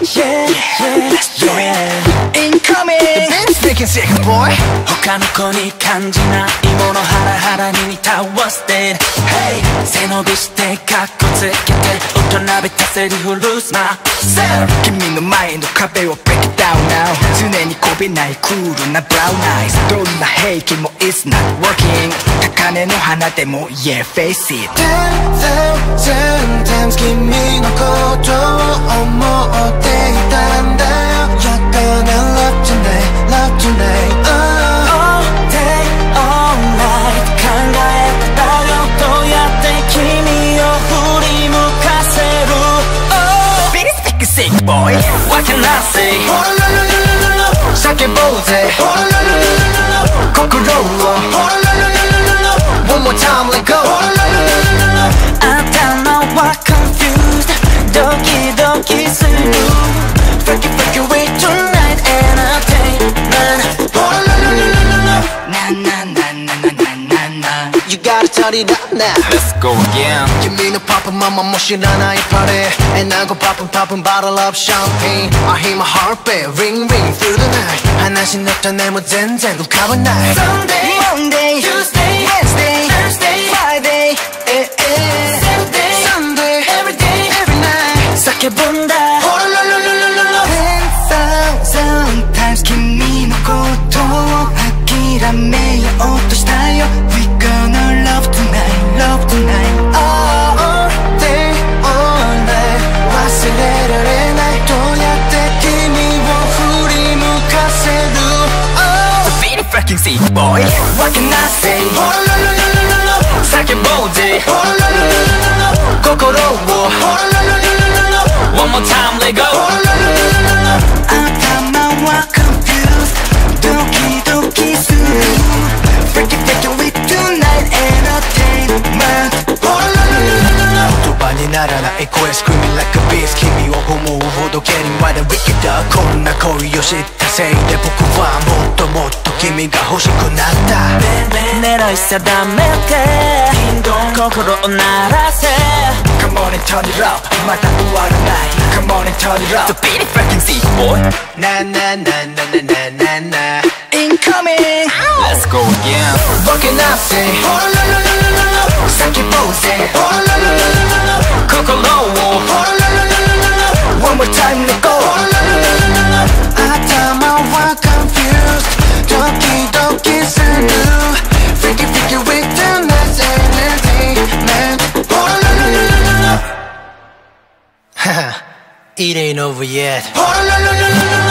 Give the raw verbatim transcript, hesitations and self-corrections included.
Yeah, yeah, let's do it. Incoming The beat's making sick, boy. 他の子に感じないものハラハラに似た What's that? Hey 背伸びしてカッコつけて大人びたセリフルースな Sir 君の前の壁を break it down now 常にこびないクールなブラウンアイズどんな兵器も It's not working 高嶺の花でも Yeah face it ten thousand times 君のことを思っていたんだよ You're gonna love tonight, love tonight、oh. All day, all night 考えてたよどうやって君を振り向かせる Oh Beat is sick, sick boy What can I say ほらららららら叫ぼうぜほらららららら心をほらららららら One more time, let go ほらららららら頭は confused ドキドキする Freaky freaky way tonight entertainment ほららららららななななななな You gotta turn it up now Let's go again 君のパパママも知らないパレ And I go poppin' poppin' bottle of champagne I hear my heart beat ring ring through the night 話の種も全然浮かばない Sunday, Monday, Tuesday, Wednesday, Thursday, Friday, eh, eh. Saturday, Sunday everyday, every night 叫ぶんだほららららららら Ten thousand times 君のことを諦めようとしたよ We gonna love tonight, love tonight All day all night 忘れられないどうやって君を振り向かせる Oh The beat is freaking sick boy What can I say ほらららららら叫ぼうぜほらららららら心をほらららららら One more time, let go ほらららららら頭は confused ドキドキする Freaky freaky with tonight entertainment ほらららららら言葉にならない声 Screaming like a beast 君を思うほど Getting wild and wicked だこんな恋を知ったせいで僕はもっともっと君が欲しくなった狙い定めて心を鳴らせ Come on and turn it up また終わらない Come on and turn it up The beat is freaking sick boy なななななななな Incoming Let's go again What can I say ほらららららら叫ぼうぜほらららららら心をほらららららら One more time, let go ほらららららら頭は confused ドキドキする Freaky freaky with the nice entertainment ほらららららら It ain't over yet ほらららららら